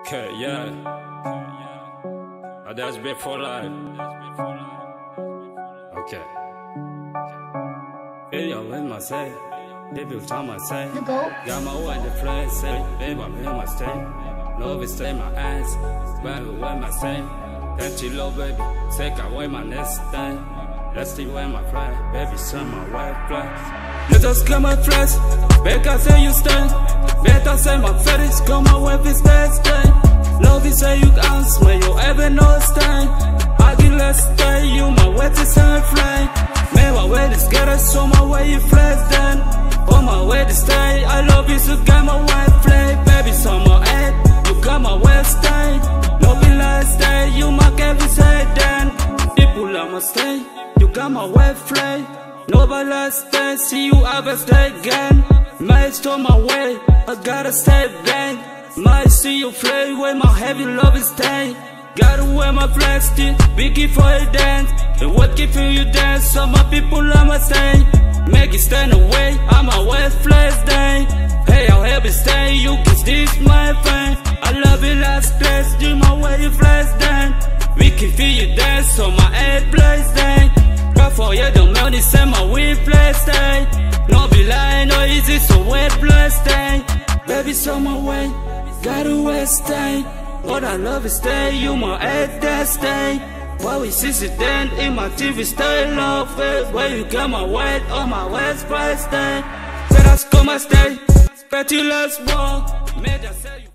Okay, yeah. That's been for life. Okay. Video with my say, debut time I say. Got my one to play, say, baby, I'm in my state. Love is stay my ass, baby, with my say. That you love, baby, take away my next thing. Let's see where my fly, baby, some my white fly. You just come my flash, better say you stay. Better say my fetish, come my wife is stay. Love is say you can't smell, you ever know stay. I get less stay, you my wet is a flame. Man, my way is get us, so my way you flash then. On my way to stay, I love you, so got my white flame. Baby, so my head, you got my way stay. No be last day, you my every say then. People I'ma stay, you got my white flame. Nobody last day, see you ever stay again. Might store my way, I gotta stay bang. Might see you play with my heavy love is stay. Gotta wear my flag still, biggie for a dance. And what keep you dance, so my people I'ma stay. Make it stand away, I'm a west flash day. Hey, I'll help it stay, you can this my friend. I love it last place, do my way you flash down. We can feel you dance, so my head plays day. Got for you, don't know this and my weed flash day. No be lying, no easy, so wet flash day. Baby, so my way, gotta west stay. What I love is stay, you my head that stay. Why we sit it then in my TV stay love it. Where you got my weight on my west price day. Said I come my stay, bet you last ball. Made I say you